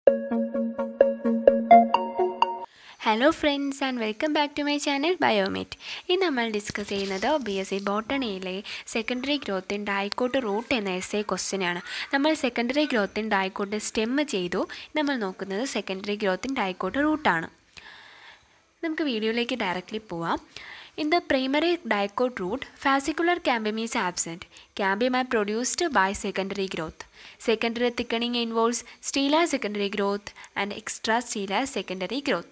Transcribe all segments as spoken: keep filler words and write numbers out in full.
Hello friends and welcome back to my channel Biomet. In നമ്മൾ discuss ചെയ്യുന്നത് B S C ബോട്ടണിയിലെ secondary growth in dicot root എന്ന essay question ആണ്. നമ്മൾ secondary growth in dicot stem ചെയ്തു. നമ്മൾ നോക്കുന്നത് secondary growth in dicot root ആണ്. നമുക്ക് വീഡിയോയിലേക്ക് ഡയറക്റ്റ്ലി പോവാം. In the primary dicot root, fascicular cambium is absent. Cambium are produced by secondary growth. Secondary thickening involves stellar secondary growth and extrastellar secondary growth.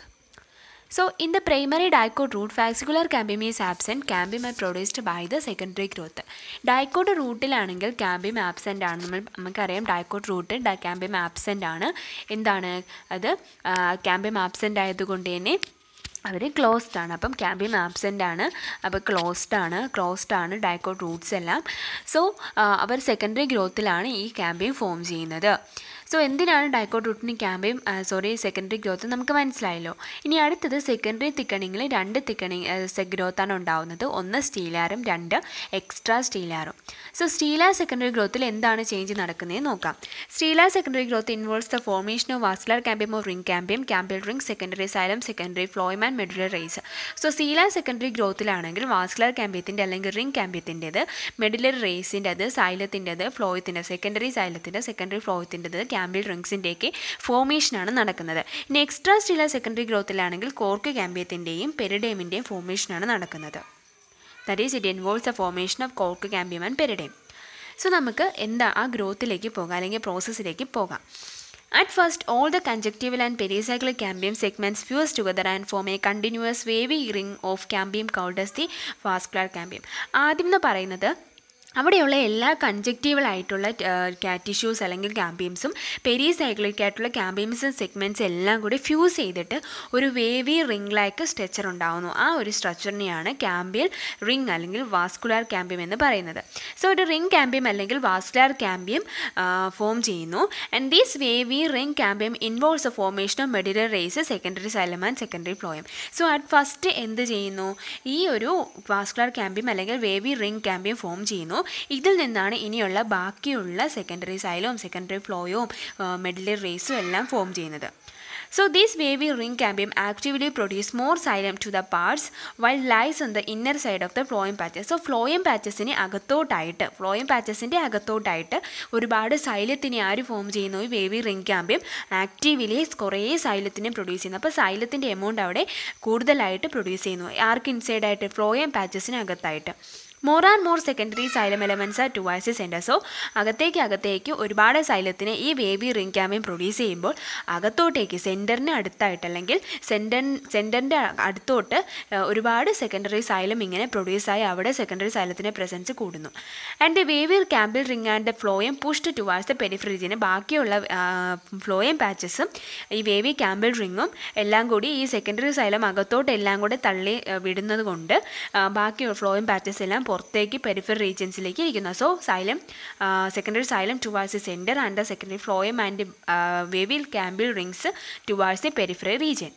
So, in the primary dicot root, fascicular cambium is absent. Cambium are produced by the secondary growth. Dicot rootil ആണെങ്കിൽ cambium absent ആണ്. നമ്മൾ നമുക്കറിയാം dicot root cambium absent ആണ്. എന്താണ് അത്? cambium absent ആയതുകൊണ്ട് തന്നെ അവർ closed ആണ്. അപ്പം ക്യാമ്പിയം ആബ്സെൻ്റ് ആണ്. അപ്പോൾ ക്ലോസ്ഡ് ആണ് ക്ലോസ്ഡ് ആണ് ഡൈക്കോട്ട് റൂട്ട്സ് എല്ലാം. സോ അവർ സെക്കൻഡറി ഗ്രോത്തിലാണ് ഈ ക്യാമ്പിയം ഫോം ചെയ്യുന്നത്. സോ എന്തിനാണ് ഡൈക്കോട്ട് റൂട്ടിന് ക്യാമ്പിയം സോറി സെക്കൻഡറി ഗ്രോത്ത് നമുക്ക് മനസ്സിലായല്ലോ. ഇനി അടുത്തത് സെക്കൻഡറി തിക്കണിങ്ങിൽ രണ്ട് തിക്കണിങ് ഗ്രോത്താണ് ഉണ്ടാവുന്നത്. ഒന്ന് സ്റ്റീലാറും രണ്ട് എക്സ്ട്രാ സ്റ്റീലാറും. സോ സ്റ്റീലാർ സെക്കൻഡറി ഗ്രോത്തിൽ എന്താണ് ചേഞ്ച് നടക്കുന്നതെന്ന് നോക്കാം. Stelar secondary growth involves the formation of vascular cambium of ring cambium, cambial ring, secondary xylem, secondary phloem and medullary rays. So stelar secondary ഗ്രോത്തിലാണെങ്കിൽ വാസ്കുലർ ക്യാമ്പിയത്തിൻ്റെ അല്ലെങ്കിൽ റിംഗ് ക്യാമ്പിയത്തിൻ്റെത്, medullary റേസിൻ്റെത്, സൈലത്തിൻ്റെത്, ഫ്ലോയത്തിൻ്റെ സെക്കൻഡറി സൈലത്തിൻ്റെ, സെക്കൻഡറി ഫ്ലോയത്തിൻ്റെത്, ക്യാമ്പിയൽ റിംഗ്സിൻ്റെയൊക്കെ ഫോർമേഷനാണ് നടക്കുന്നത്. ഇനി എക്സ്ട്രാ സ്റ്റീലാർ സെക്കൻഡറി ഗ്രോത്തിലാണെങ്കിൽ കോർക്ക് ക്യാമ്പിയത്തിൻ്റെയും പെരിഡേമിൻ്റെയും ഫോർമേഷനാണ് നടക്കുന്നത്. That is it involves the formation of cork cambium and periderm. So നമുക്ക് എന്താ ആ ഗ്രോത്തിലേക്ക് പോകാം അല്ലെങ്കിൽ പ്രോസസ്സിലേക്ക് പോകാം. At first, all the conjunctival and pericyclic cambium segments fuse together and form a continuous wavy ring of cambium called as the vascular cambium. ആദ്യം എന്ന് പറയുന്നത് അവിടെയുള്ള എല്ലാ കൺജക്റ്റീവൽ ആയിട്ടുള്ള ടിഷ്യൂസ് അല്ലെങ്കിൽ ക്യാമ്പിയംസും പെരിസൈക്ലിക് ആയിട്ടുള്ള ക്യാമ്പിയംസും സെഗ്മെൻറ്റ്സ് എല്ലാം കൂടി ഫ്യൂസ് ചെയ്തിട്ട് ഒരു വേവി റിംഗ് ലൈക്ക് സ്ട്രക്ചർ ഉണ്ടാകുന്നു. ആ ഒരു സ്ട്രക്ചറിനെയാണ് ക്യാമ്പിയൽ റിംഗ് അല്ലെങ്കിൽ വാസ്കുലാർ ക്യാമ്പിയം എന്ന് പറയുന്നത്. സോ ഒരു റിംഗ് ക്യാമ്പിയം അല്ലെങ്കിൽ വാസ്കുലാർ ക്യാമ്പിയം ഫോം ചെയ്യുന്നു. And these wavy ring cambium involves a formation of medullary rays, secondary xylem and secondary phloem. So at first എന്ത് ചെയ്യുന്നു? ഈ ഒരു വാസ്കുലാർ ക്യാമ്പിയം അല്ലെങ്കിൽ വേവി റിംഗ് ക്യാമ്പിയം ഫോം ചെയ്യുന്നു. ഇതിൽ നിന്നാണ് ഇനിയുള്ള ബാക്കിയുള്ള സെക്കൻഡറി സൈലവും സെക്കൻഡറി ഫ്ലോയും മെഡുലർ റേസും എല്ലാം ഫോം ചെയ്യുന്നത്. So this wavy ring cambium actively produce more xylem to the parts while lies on the inner side of the phloem patches. So phloem patchesine അകത്തോട്ടായിട്ട് phloem patchesന്റെ അകത്തോട്ടായിട്ട് ഒരുപാട് സൈലത്തിനെ ആര് form ചെയ്യുന്നു? ഈ വേവി റിംഗ് ക്യാമ്പിയം ആക്റ്റീവ്ലി കുറേ സൈലത്തിനെ produce ചെയ്യുന്നു. അപ്പോൾ സൈലത്തിൻ്റെ amount അവിടെ കൂടുതലായിട്ട് പ്രൊഡ്യൂസ് ചെയ്യുന്നു. ആർക്ക് ഇൻസൈഡായിട്ട്? phloem patchesന് അകത്തായിട്ട്. More and more secondary xylem elements are towards the centre. So അകത്തേക്ക് അകത്തേക്ക് ഒരുപാട് സൈലത്തിനെ ഈ വേവി റിംഗ് ക്യാമ്പിയം പ്രൊഡ്യൂസ് ചെയ്യുമ്പോൾ അകത്തോട്ടേക്ക് സെൻറ്ററിന് അടുത്തായിട്ട് അല്ലെങ്കിൽ സെൻറ്റർ സെൻറ്ററിൻ്റെ അടുത്തോട്ട് ഒരുപാട് സെക്കൻഡറി സൈലം ഇങ്ങനെ പ്രൊഡ്യൂസായി അവിടെ സെക്കൻഡറി സൈലത്തിൻ്റെ പ്രസൻസ് കൂടുന്നു. And the wavy cambial ring and the phloem pushed towards the peripheral region. ബാക്കിയുള്ള ഫ്ലോയം പാച്ചസും ഈ വേവി ക്യാമ്പിയൽ റിങ്ങും എല്ലാം കൂടി ഈ സെക്കൻഡറി സൈലം അകത്തോട്ട് എല്ലാം കൂടെ തള്ളി വിടുന്നത് കൊണ്ട് ബാക്കിയുള്ള ഫ്ലോയം പാച്ചസ് എല്ലാം പുറത്തേക്ക് പെരിഫറൽ റീജിയൻസിലേക്ക് ഇരിക്കുന്നു. So xylem secondary xylem towards the centre and the secondary phloem and wavy cambial rings towards the peripheral region.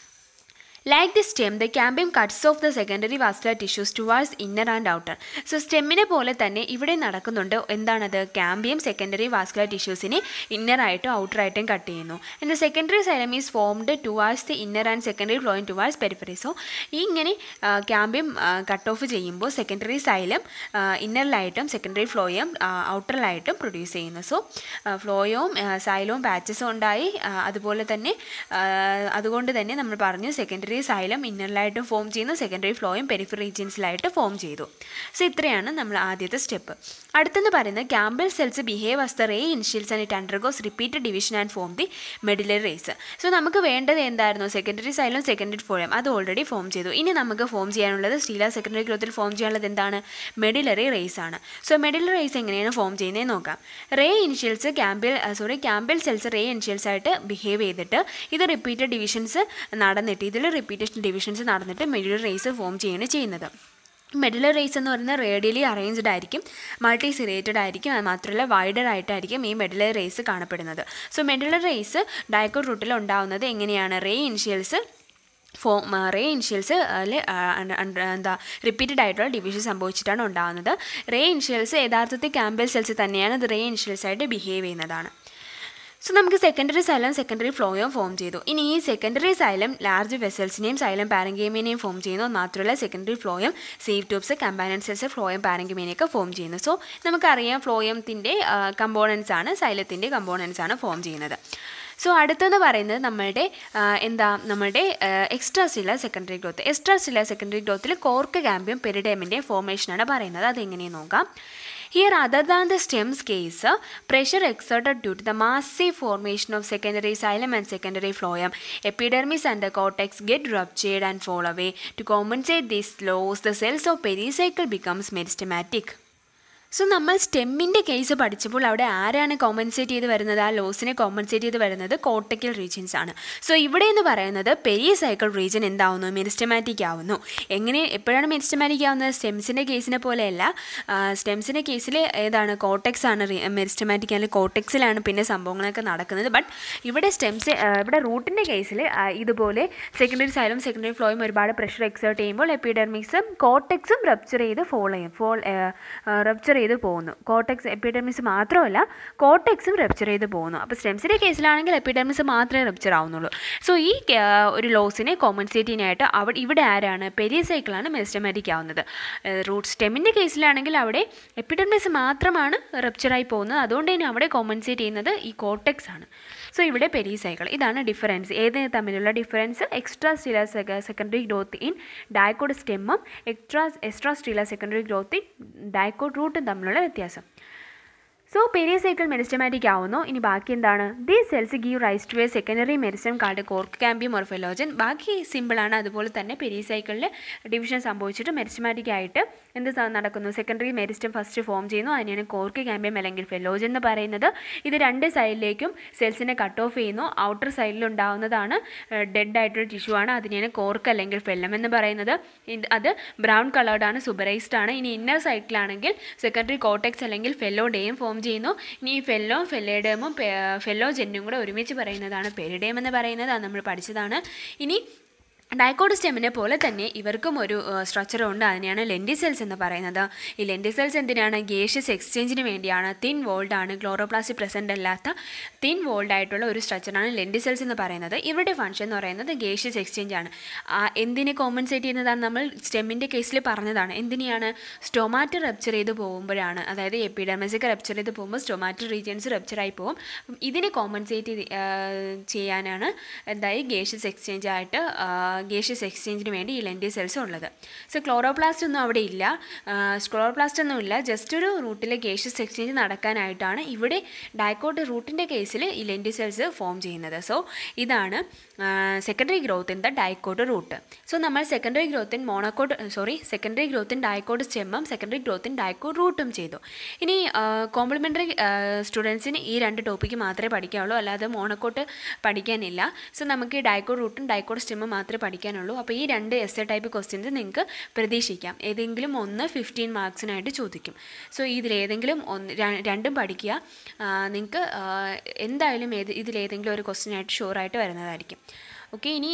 Like the stem, the cambium cuts off the secondary vascular tissues towards inner and outer. So സ്റ്റെമ്മിനെ പോലെ തന്നെ ഇവിടെ നടക്കുന്നുണ്ട്. എന്താണത്? Cambium secondary vascular ടിഷ്യൂസിനെ inner ആയിട്ടും outer ആയിട്ടും cut ചെയ്യുന്നു. And the secondary xylem is formed towards the inner and secondary phloem towards periphery. So ഈ ഇങ്ങനെ ക്യാമ്പിയം കട്ട് ഓഫ് ചെയ്യുമ്പോൾ സെക്കൻഡറി സൈലം ഇന്നറിലായിട്ടും സെക്കൻഡറി ഫ്ലോയും ഔട്ടറിലായിട്ടും പ്രൊഡ്യൂസ് ചെയ്യുന്നു. സോ ഫ്ലോയവും സൈലവും പാച്ചസും ഉണ്ടായി. അതുപോലെ തന്നെ അതുകൊണ്ട് തന്നെ നമ്മൾ പറഞ്ഞു സെക്കൻഡറി സൈലം ഇന്നറിലായിട്ടും ഫോം ചെയ്യുന്നു, സെക്കൻഡറി ഫ്ലോയും പെരിഫറൽ റീജിയൻസിലായിട്ട് ഫോം ചെയ്തു. സോ ഇത്രയാണ് നമ്മൾ ആദ്യത്തെ സ്റ്റെപ്പ്. അടുത്തെന്ന് പറയുന്നത് cambial cells behave as the ray initials and it undergoes repeated division and form the medullar rays. So നമുക്ക് വേണ്ടത് എന്തായിരുന്നു? സെക്കൻഡറി സൈലം സെക്കൻഡറി ഫ്ലോയം അത് ഓൾറെഡി ഫോം ചെയ്തു. ഇനി നമുക്ക് ഫോം ചെയ്യാനുള്ളത് സ്റ്റീലാർ സെക്കൻഡറി ഗ്രോത്തിൽ ഫോം ചെയ്യാനുള്ളത് എന്താണ്? മെഡുലറി റേസ് ആണ്. സോ മെഡുലർ റേസ് എങ്ങനെയാണ് ഫോം ചെയ്യുന്നത് നോക്കാം. Ray initials cambial sorry cambial cells ray initials ആയിട്ട് ബിഹേവ് ചെയ്തിട്ട് ഇത് റിപ്പീറ്റഡ് ഡിവിഷൻസ് നടന്നിട്ട് ഇതിൽ റിപ്പീറ്റേഷൻ ഡിവിഷൻസ് നടന്നിട്ട് മെഡുലർ റേസ് ഫോം ചെയ്യുകയാണ് ചെയ്യുന്നത്. മെഡുലർ റേസ് എന്ന് പറയുന്നത് റേഡിയലി അറേഞ്ച്ഡ് ആയിരിക്കും, മൾട്ടി സിറേറ്റഡ് ആയിരിക്കും. അത് മാത്രമല്ല വൈഡർ ആയിട്ടായിരിക്കും ഈ മെഡുലർ റേസ് കാണപ്പെടുന്നത്. സോ മെഡുലർ റേസ് ഡൈക്കോട്ട് റൂട്ടിൽ ഉണ്ടാകുന്നത് എങ്ങനെയാണ്? Ray initials form ray initials എന്താ റിപ്പീറ്റഡ് ആയിട്ടുള്ള ഡിവിഷൻ സംഭവിച്ചിട്ടാണ് ഉണ്ടാകുന്നത്. റേ ഇനിഷ്യൽസ് യഥാർത്ഥത്തിൽ ക്യാമ്പിയൽ സെൽസ് തന്നെയാണ്. അത് റേ ഇനിഷ്യൽസ് ആയിട്ട് ബിഹേവ് ചെയ്യുന്നതാണ്. സോ നമുക്ക് secondary xylem secondary phloem form ചെയ്തു. ഇനി ഈ സെക്കൻഡറി സൈലം ലാർജ് വെസൽസിനെയും സൈലം പാരങ്കീമിനെയും ഫോം ചെയ്യുന്നു. മാത്രമല്ല secondary phloem sieve tubes, companion cells, phloem പാരങ്കീമിനെയൊക്കെ ഫോം ചെയ്യുന്നു. സോ നമുക്കറിയാം ഫ്ലോയത്തിൻ്റെ കമ്പോണൻസ് ആണ്, സൈലത്തിൻ്റെ കമ്പോണൻസ് ആണ് ഫോം ചെയ്യുന്നത്. സോ അടുത്തെന്ന് പറയുന്നത് നമ്മളുടെ എന്താ നമ്മളുടെ extra cellular secondary growth. Extra cellular secondary ഗ്രോത്തിൽ കോർക്ക് ഗാംബിയം പെരിഡേമിൻ്റെ ഫോർമേഷനാണ് പറയുന്നത്. അതെങ്ങനെയെന്ന് നോക്കാം. Here, other than the stem's case, uh, pressure exerted due to the massive formation of secondary xylem and secondary phloem, epidermis and the cortex get ruptured and fall away. To compensate this loss, the cells of pericycle becomes meristematic. So നമ്മൾ സ്റ്റെമ്മിൻ്റെ case പഠിച്ചപ്പോൾ അവിടെ ആരാണ് compensate ചെയ്ത് വരുന്നത്? ആ ലോസിനെ compensate ചെയ്ത് വരുന്നത് കോർട്ടിക്കൽ റീജിയൻസ് ആണ്. സോ ഇവിടെ എന്ന് പറയുന്നത് പെരിസൈക്കിൾ റീജിയൻ എന്താവുന്നു? മെരിസ്റ്റമാറ്റിക് ആവുന്നു. എങ്ങനെ എപ്പോഴാണ് മെരിസ്റ്റമാറ്റിക് ആവുന്നത്? സ്റ്റെംസിൻ്റെ കേസിനെ പോലെയല്ല. സ്റ്റെംസിൻ്റെ കേസിൽ ഏതാണ്? കോർട്ടെക്സ് ആണ് മെരിസ്റ്റമാറ്റിക്, അല്ലെങ്കിൽ കോർട്ടെക്സിലാണ് പിന്നെ സംഭവങ്ങളൊക്കെ നടക്കുന്നത്. ബട്ട് ഇവിടെ സ്റ്റെംസ് ഇവിടെ റൂട്ടിൻ്റെ കേസിൽ ഇതുപോലെ സെക്കൻഡറി സൈലും സെക്കൻഡറി ഫ്ലോയും ഒരുപാട് പ്രഷർ എക്സേർട്ട് ചെയ്യുമ്പോൾ എപ്പിഡെർമിക്സും കോർട്ടെക്സും റപ്ചർ ചെയ്ത് ഫോൾ ചെയ്യും ഫോൾ റപ്ചർ ചെയ്ത് പോകുന്നു. കോർട്ടെക്സ് എപ്പിഡെർമിസ് മാത്രമല്ല കോർട്ടെക്സും റപ്ചർ ചെയ്ത് പോകുന്നു. അപ്പോൾ സ്റ്റെംസിൻ്റെ കേസിലാണെങ്കിൽ എപ്പിഡെർമിസ് മാത്രമേ റപ്ചർ ആവുന്നുള്ളൂ. സോ ഈ ഒരു ലോസിനെ കോമ്പൻസേറ്റ് ചെയ്യാനായിട്ട് അവിടെ ഇവിടെ ആരാണ്? പെരിസൈക്കിളാണ് മെരിസ്റ്റമാറ്റിക് ആവുന്നത്. റൂട്ട് സ്റ്റെമ്മിൻ്റെ കേസിലാണെങ്കിൽ അവിടെ എപ്പിഡെർമിസ് മാത്രമാണ് റപ്ചറായി പോകുന്നത്. അതുകൊണ്ട് തന്നെ അവിടെ കോമ്പൻസേറ്റ് ചെയ്യുന്നത് ഈ കോർട്ടെക്സ് ആണ്. സോ ഇവിടെ പെരിസൈക്കിൾ. ഇതാണ് ഡിഫറൻസ്. ഏത് തമ്മിലുള്ള difference? Extra stelar secondary growth in dicot സ്റ്റെമ്മും extra extra stelar secondary growth in dicot റൂട്ടും തമ്മിലുള്ള വ്യത്യാസം. സോ പെരിസൈക്കിൾ മെരിസ്റ്റമാറ്റിക് ആവുന്നു. ഇനി ബാക്കി എന്താണ്? These cells give rise to a secondary meristem called cork cambium or phellogen. ബാക്കി സിമ്പിളാണ്. അതുപോലെ തന്നെ പെരിസൈക്കിളിൽ ഡിവിഷൻ സംഭവിച്ചിട്ട് മെരിസ്റ്റമാറ്റിക് ആയിട്ട് എന്ത് നടക്കുന്നു? സെക്കൻഡറി മെരിസ്റ്റം ഫസ്റ്റ് ഫോം ചെയ്യുന്നു. അതിനെയാണ് കോർക്ക് കാമ്പിയം അല്ലെങ്കിൽ ഫെലോജൻ എന്ന് പറയുന്നത്. ഇത് രണ്ട് സൈഡിലേക്കും സെൽസിനെ കട്ട് ഓഫ് ചെയ്യുന്നു. ഔട്ടർ സൈഡിൽ ഉണ്ടാകുന്നതാണ് ഡെഡ് ആയിട്ടുള്ള ടിഷ്യൂ ആണ്. അതിനെയാണ് കോർക്ക് അല്ലെങ്കിൽ ഫെല്ലം എന്ന് പറയുന്നത്. അത് ബ്രൗൺ കളേർഡാണ്, സുബറൈസ്ഡ് ആണ്. ഇനി ഇന്നർ സൈഡിലാണെങ്കിൽ സെക്കൻഡറി കോർട്ടെക്സ് അല്ലെങ്കിൽ ഫെല്ലോഡേയും ഫോം ചെയ്യുന്നു. ഇനി ഈ ഫെല്ലോ ഫെല്ലേഡേമും ഫെല്ലോജെന്നും കൂടെ ഒരുമിച്ച് പറയുന്നതാണ് പെരിഡേം എന്ന് പറയുന്നത്. അത് നമ്മൾ പഠിച്ചതാണ്. ഇനി ഡൈക്കോട്ട് സ്റ്റെമ്മിനെ പോലെ തന്നെ ഇവർക്കും ഒരു സ്ട്രക്ചറുണ്ട്. അതിനെയാണ് ലെൻഡി സെൽസ് എന്ന് പറയുന്നത്. ഈ ലെൻഡി സെൽസ് എന്തിനാണ്? ഗേഷ്യസ് എക്സ്ചേഞ്ചിന് വേണ്ടിയാണ്. തിൻ വോൾഡ് ആണ്, ക്ലോറോപ്ലാസ്റ്റ് പ്രസൻ്റ് അല്ലാത്ത തിൻ വോൾഡ് ആയിട്ടുള്ള ഒരു സ്ട്രക്ചറാണ് ലെൻഡി സെൽസ് എന്ന് പറയുന്നത്. ഇവരുടെ ഫംഗ്ഷൻ എന്ന് പറയുന്നത് ഗേഷ്യസ് എക്സ്ചേഞ്ച് ആണ്. എന്തിനെ കോമ്പൻസേറ്റ് ചെയ്യുന്നതാണ്? നമ്മൾ സ്റ്റെമ്മിൻ്റെ കേസിൽ പറഞ്ഞതാണ്. എന്തിനെയാണ്? സ്റ്റൊമാറ്റ റപ്ചർ ചെയ്ത് പോകുമ്പോഴാണ്. അതായത് എപ്പിഡെർമിസൊക്കെ റപ്ചർ ചെയ്ത് പോകുമ്പോൾ സ്റ്റൊമാറ്റ റീജിയൻസ് റപ്ചറായി പോകും. ഇതിനെ കോമ്പൻസേറ്റ് ചെയ്യാനാണ് എന്തായി ഗേഷ്യസ് എക്സ്ചേഞ്ച് ആയിട്ട് ഗേഷ്യസ് എക്സ്ചേഞ്ചിന് വേണ്ടി ഈ ലെൻഡി സെൽസ് ഉള്ളത്. സോ ക്ലോറോപ്ലാസ്റ്റ് ഒന്നും അവിടെ ഇല്ല, ക്ലോറോപ്ലാസ്റ്റ് ഒന്നും ഇല്ല. ജസ്റ്റ് ഒരു റൂട്ടിലെ ഗേഷ്യസ് എക്സ്ചേഞ്ച് നടക്കാനായിട്ടാണ് ഇവിടെ ഡൈക്കോട്ട് റൂട്ടിൻ്റെ കേസിൽ ഈ ലെൻഡി സെൽസ് ഫോം ചെയ്യുന്നത്. സോ ഇതാണ് secondary growth in the dicot root. So നമ്മൾ secondary growth in monocot sorry secondary growth in dicot സ്റ്റെമ്മും സെക്കൻഡറി ഗ്രോത്ത് ഇൻ ഡൈക്കോട്ട് റൂട്ടും ചെയ്തു. ഇനി കോംപ്ലിമെൻ്ററി സ്റ്റുഡൻസിന് ഈ രണ്ട് ടോപ്പിക്ക് മാത്രമേ പഠിക്കാവുള്ളൂ, അല്ലാതെ മോണോക്കോട്ട് പഠിക്കാനില്ല. സോ നമുക്ക് ഈ ഡൈക്കോട്ട് റൂട്ടും ഡൈക്കോട്ട് സ്റ്റെമ്മും മാത്രമേ പഠിക്കാനുള്ളൂ. അപ്പോൾ ഈ രണ്ട് എസ് എ ടൈപ്പ് ക്വസ്റ്റ്യൻസ് നിങ്ങൾക്ക് പ്രതീക്ഷിക്കാം. ഏതെങ്കിലും ഒന്ന് ഫിഫ്റ്റീൻ മാർക്സിനായിട്ട് ചോദിക്കും. സോ ഇതിലേതെങ്കിലും ഒന്ന് രണ്ടും പഠിക്കുക. നിങ്ങൾക്ക് എന്തായാലും ഏത് ഇതിലേതെങ്കിലും ഒരു ക്വസ്റ്റ്യനായിട്ട് ഷുവറായിട്ട് വരുന്നതായിരിക്കും. ഓക്കെ. ഇനി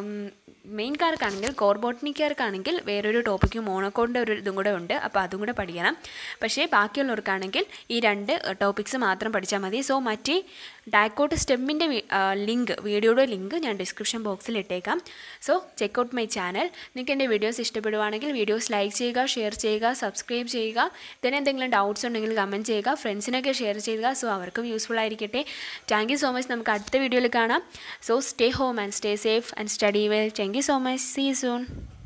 മെയിൻകാർക്കാണെങ്കിൽ കോർ ബോട്ടണിക്കാർക്കാണെങ്കിൽ വേറൊരു ടോപ്പിക്ക് മോണോക്കോട്ടിൻ്റെ ഒരു ഇതും കൂടെ ഉണ്ട്. അപ്പോൾ അതും കൂടെ പഠിക്കണം. പക്ഷേ ബാക്കിയുള്ളവർക്കാണെങ്കിൽ ഈ രണ്ട് ടോപ്പിക്സ് മാത്രം പഠിച്ചാൽ മതി. സോ മറ്റേ ഡൈക്കോട്ട് സ്റ്റെമ്മിൻ്റെ ലിങ്ക് വീഡിയോയുടെ ലിങ്ക് ഞാൻ ഡിസ്ക്രിപ്ഷൻ ബോക്സിൽ ഇട്ടേക്കാം. So check out my channel. നിങ്ങൾക്ക് എൻ്റെ വീഡിയോസ് ഇഷ്ടപ്പെടുവാണെങ്കിൽ വീഡിയോസ് ലൈക്ക് ചെയ്യുക, ഷെയർ ചെയ്യുക, സബ്സ്ക്രൈബ് ചെയ്യുക. ഇതിന് എന്തെങ്കിലും ഡൗട്ട്സ് ഉണ്ടെങ്കിൽ കമൻറ്റ് ചെയ്യുക, ഫ്രണ്ട്സിനൊക്കെ ഷെയർ ചെയ്യുക. സോ അവർക്കും യൂസ്ഫുൾ ആയിരിക്കട്ടെ. Thank you so much. നമുക്ക് അടുത്ത വീഡിയോയിൽ കാണാം. So stay home and stay safe and study well. Thank you so much. See you soon.